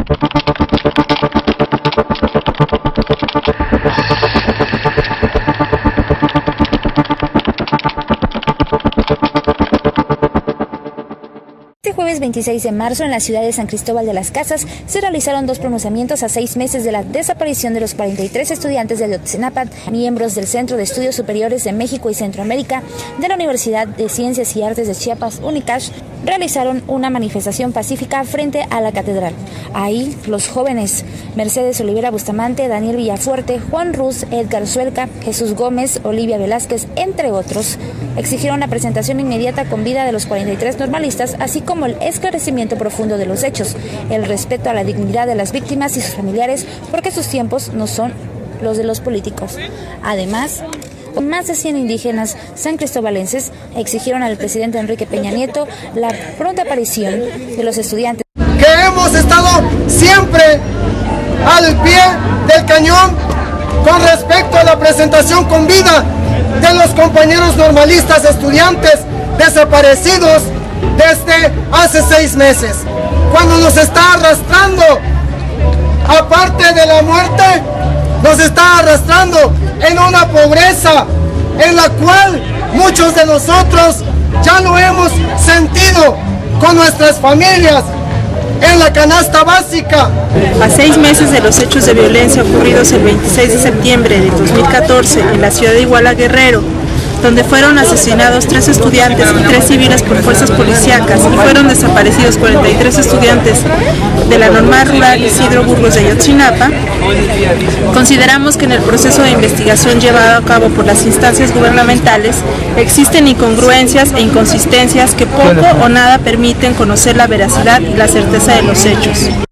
Jueves 26 de marzo, en la ciudad de San Cristóbal de las Casas, se realizaron 2 pronunciamientos a 6 meses de la desaparición de los 43 estudiantes de Ayotzinapa. Miembros del Centro de Estudios Superiores de México y Centroamérica de la Universidad de Ciencias y Artes de Chiapas, UNICACH, realizaron una manifestación pacífica frente a la catedral. Ahí, los jóvenes Mercedes Olivera Bustamante, Daniel Villafuerte, Juan Ruz, Edgar Zuelca, Jesús Gómez, Olivia Velázquez, entre otros, exigieron la presentación inmediata con vida de los 43 normalistas, así como el esclarecimiento profundo de los hechos, el respeto a la dignidad de las víctimas y sus familiares, porque sus tiempos no son los de los políticos. Además, más de 100 indígenas sancristobalenses exigieron al presidente Enrique Peña Nieto la pronta aparición de los estudiantes. Que hemos estado siempre al pie del cañón con respecto a la presentación con vida de los compañeros normalistas estudiantes desaparecidos desde hace 6 meses, cuando nos está arrastrando, aparte de la muerte, nos está arrastrando en una pobreza en la cual muchos de nosotros ya lo hemos sentido con nuestras familias en la canasta básica. A 6 meses de los hechos de violencia ocurridos el 26 de septiembre de 2014 en la ciudad de Iguala, Guerrero, donde fueron asesinados 3 estudiantes y 3 civiles por fuerzas policíacas y fueron desaparecidos 43 estudiantes de la normal rural Isidro Burgos de Ayotzinapa, consideramos que en el proceso de investigación llevado a cabo por las instancias gubernamentales existen incongruencias e inconsistencias que poco o nada permiten conocer la veracidad y la certeza de los hechos.